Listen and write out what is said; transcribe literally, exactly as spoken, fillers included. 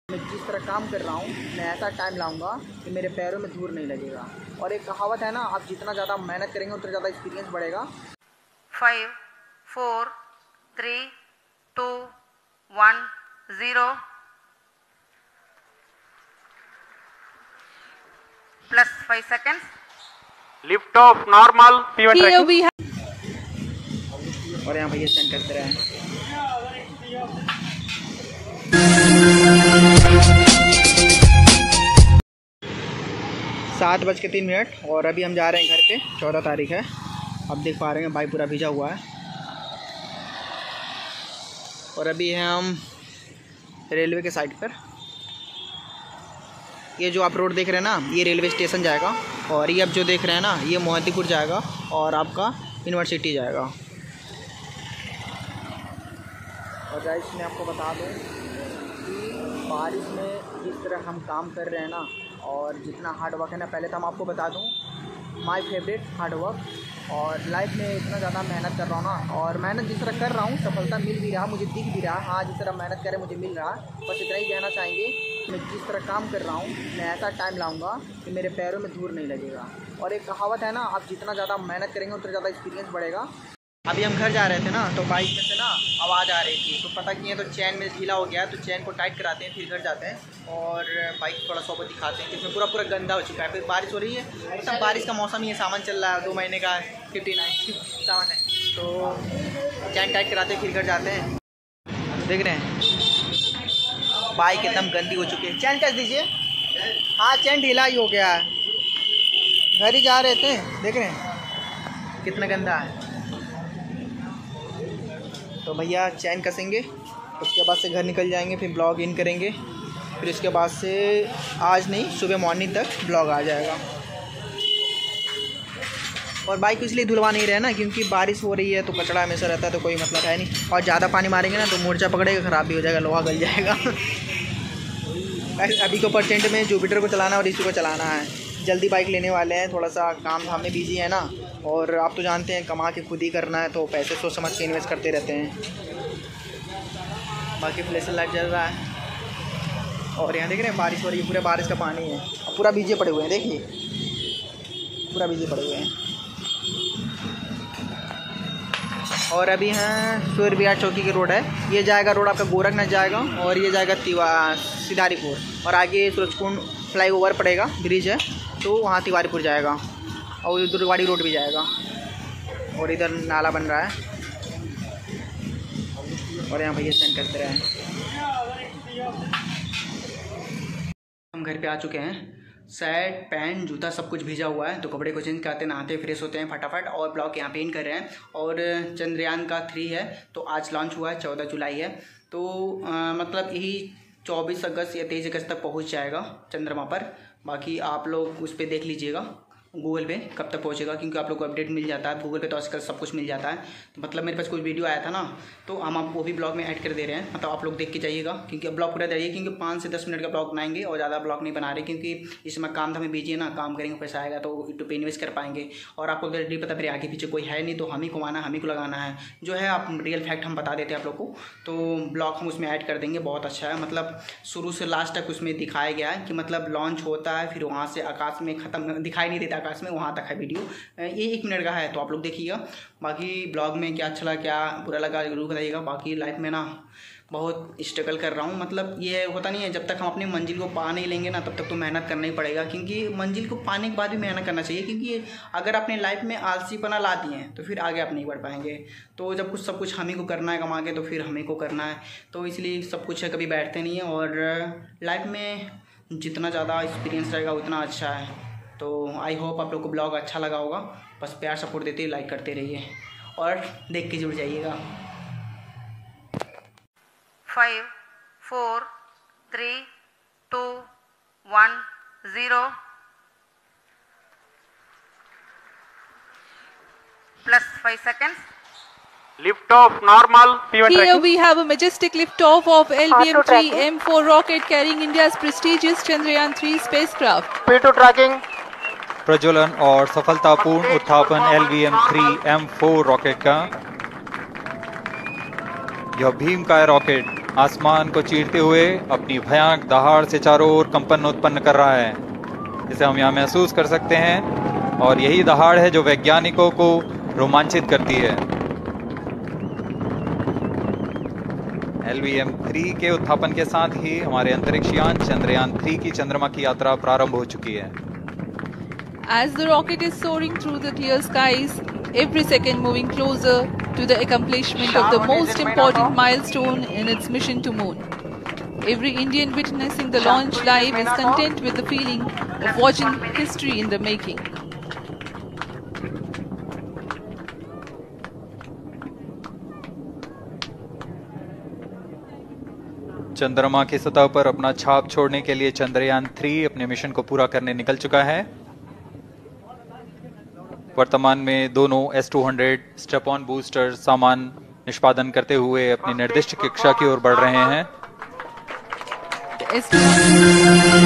मैं जिस तरह काम कर रहा हूँ मैं ऐसा टाइम लाऊंगा कि मेरे पैरों में धूल नहीं लगेगा। और एक कहावत है ना, आप जितना ज़्यादा मेहनत करेंगे उतना ज़्यादा एक्सपीरियंस बढ़ेगा। Five four three two one zero plus five seconds. Lift off normal P one tracking. और यहाँ भैया सेंड करते रहे। सात बज के तीन मिनट और अभी हम जा रहे हैं घर पे। चौदह तारीख है। अब देख पा रहे हैं बाइक पूरा भीजा हुआ है। और अभी हैं हम रेलवे के साइड पर। ये जो आप रोड देख रहे हैं ना, ये रेलवे स्टेशन जाएगा। और ये अब जो देख रहे हैं ना, ये मोहद्दीपुर जाएगा और आपका यूनिवर्सिटी जाएगा। और गाइस मैं आपको बता दूं कि बारिश में जिस तरह हम काम कर रहे हैं ना, और जितना हार्ड वर्क है ना, पहले तो हम आपको बता दूं माय फेवरेट हार्ड वर्क। और लाइफ में इतना ज़्यादा मेहनत कर रहा हूँ ना, और मेहनत जिस तरह कर रहा हूँ सफलता मिल भी रहा, मुझे दिख भी रहा। हाँ, जिस तरह मेहनत करे मुझे मिल रहा। बस इतना ही कहना चाहेंगे, मैं जिस तरह काम कर रहा हूँ मैं ऐसा टाइम लाऊंगा कि मेरे पैरों में धूल नहीं लगेगा। और एक कहावत है ना, आप जितना ज़्यादा मेहनत करेंगे उतना ज़्यादा एक्सपीरियंस बढ़ेगा। अभी हम घर जा रहे थे ना, तो बाइक में से ना आवाज़ आ रही थी, तो पता किए तो चैन में ढीला हो गया, तो चैन को टाइट कराते हैं, फिर घर जाते हैं और बाइक थोड़ा सोबत दिखाते हैं कि इसमें पूरा पूरा गंदा हो चुका है। फिर बारिश हो रही है, सब बारिश का मौसम ही है, सामान चल रहा है, दो महीने का फिफ्टी नाइन सामान है, तो चैन टाइट कराते हैं, फिर घर जाते हैं। देख रहे हैं बाइक एकदम गंदी हो चुकी है। चैन कस दीजिए। हाँ, चैन ढीला ही हो गया है। घर ही जा रहे थे, देख रहे हैं कितना गंदा है। तो भैया चैन कसेंगे, उसके बाद से घर निकल जाएंगे, फिर ब्लॉग इन करेंगे, फिर उसके बाद से आज नहीं सुबह मॉर्निंग तक ब्लॉग आ जाएगा। और बाइक इसलिए धुलवा नहीं रहे ना, क्योंकि बारिश हो रही है तो कचरा हमेशा रहता है, तो कोई मतलब है नहीं। और ज़्यादा पानी मारेंगे ना तो मोर्चा पकड़ेगा, ख़राब भी हो जाएगा, लोहा गल जाएगा। अभी के परसेंट में जुपिटर को चलाना और इसी को चलाना है। जल्दी बाइक लेने वाले हैं, थोड़ा सा काम धाम में बिजी है ना, और आप तो जानते हैं कमा के खुद ही करना है, तो पैसे सोच समझ के इन्वेस्ट करते रहते हैं। बाकी फ्लैश लाइट जल रहा है और यहाँ देख रहे हैं बारिश हो रही है, पूरा बारिश का पानी है और पूरा भीजे पड़े हुए हैं। देखिए पूरा भीजे पड़े हुए हैं। और अभी हैं सूर्य विहार चौकी की रोड है। ये जाएगा रोड आपका गोरखनाथ जाएगा, और ये जाएगा तिवा सिदारीपुर, और आगे सूरजकुंड फ्लाईओवर पड़ेगा, ब्रिज है, तो वहाँ तिवारीपुर जाएगा, और इधर दुर्गवाड़ी रोड भी जाएगा, और इधर नाला बन रहा है। और यहाँ भैया सेंड करते रहे। हम घर पे आ चुके हैं। शर्ट पैंट जूता सब कुछ भीजा हुआ है, तो कपड़े को चेंज करते, नहाते फ्रेश होते हैं फटाफट, और ब्लॉग यहाँ पे इन कर रहे हैं। और चंद्रयान का थ्री है, तो आज लॉन्च हुआ है, चौदह जुलाई है, तो आ, मतलब यही चौबीस अगस्त या तेईस अगस्त तक पहुंच जाएगा चंद्रमा पर। बाकी आप लोग उस पर देख लीजिएगा गूगल पे कब तक पहुंचेगा, क्योंकि आप लोग को अपडेट मिल जाता है गूगल पे, तो आजकल सब कुछ मिल जाता है। तो मतलब मेरे पास कोई वीडियो आया था ना, तो हम आप वो भी ब्लॉग में ऐड कर दे रहे हैं, मतलब आप लोग देख के जाइएगा, क्योंकि अब ब्लॉग पूरा जाइए, क्योंकि पाँच से दस मिनट का ब्लॉग बनाएंगे और ज़्यादा ब्लॉग नहीं बना रहे, क्योंकि इसमें काम धाम में बिजी है ना, काम करेंगे पैसा आएगा तो यूट्यूब पे इन्वेस्ट कर पाएंगे। और आपको ऑलरेडी पता मेरे आगे पीछे कोई है नहीं, तो हम ही कमाना है, हम ही को लगाना है, जो है आप रियल फैक्ट हम बता देते हैं आप लोग को। तो ब्लॉग हम उसमें ऐड कर देंगे, बहुत अच्छा है, मतलब शुरू से लास्ट तक उसमें दिखाया गया है कि मतलब लॉन्च होता है, फिर वहाँ से आकाश में ख़त्म दिखाई नहीं देता, आकाश में वहाँ तक है वीडियो। ये एक मिनट का है, तो आप लोग देखिएगा। बाकी ब्लॉग में क्या अच्छा लगा क्या बुरा लगा जरूर बताइएगा। बाकी लाइफ में ना बहुत स्ट्रगल कर रहा हूँ, मतलब ये होता नहीं है, जब तक हम अपनी मंजिल को पा नहीं लेंगे ना तब तक तो मेहनत करना ही पड़ेगा, क्योंकि मंजिल को पाने के बाद भी मेहनत करना चाहिए, क्योंकि अगर अपने लाइफ में आलसीपना ला दिए हैं तो फिर आगे आप नहीं बढ़ पाएंगे। तो जब कुछ सब कुछ हम ही को करना है कमा के, तो फिर हम ही को करना है, तो इसलिए सब कुछ है, कभी बैठते नहीं है। और लाइफ में जितना ज़्यादा एक्सपीरियंस रहेगा उतना अच्छा है। तो आई होप आप लोग को ब्लॉग अच्छा लगा होगा। बस प्यार सपोर्ट देते लाइक करते रहिए और देख के जुड़ जाइएगा। Five four three two one zero plus five seconds. Lift off normal pivot Here tracking. we have a majestic liftoff of L V M three M four rocket carrying India's prestigious Chandrayaan three spacecraft. P two tracking. प्रज्वलन और सफलतापूर्ण उत्थापन L V M three M four rocket का। यह भीमकाय rocket आसमान को चीरते हुए अपनी भयानक दहाड़ से चारों ओर कंपन उत्पन्न कर रहा है। इसे हम यहाँ महसूस कर सकते हैं और यही दहाड़ है जो वैज्ञानिकों को रोमांचित करती है। एल वी एम थ्री के उत्थापन के साथ ही हमारे अंतरिक्ष यान चंद्रयान थ्री की चंद्रमा की यात्रा प्रारंभ हो चुकी है। As the rocket is soaring through the clear skies, every second moving closer to the accomplishment of the most important milestone in its mission to moon. Every Indian witnessing the launch live is content with the feeling of watching history in the making. चंद्रमा की सतह पर अपना छाप छोड़ने के लिए Chandrayaan three अपने मिशन को पूरा करने निकल चुका है। वर्तमान में दोनों S two hundred strap on booster सामान निष्पादन करते हुए अपनी निर्दिष्ट कक्षा की ओर बढ़ रहे हैं।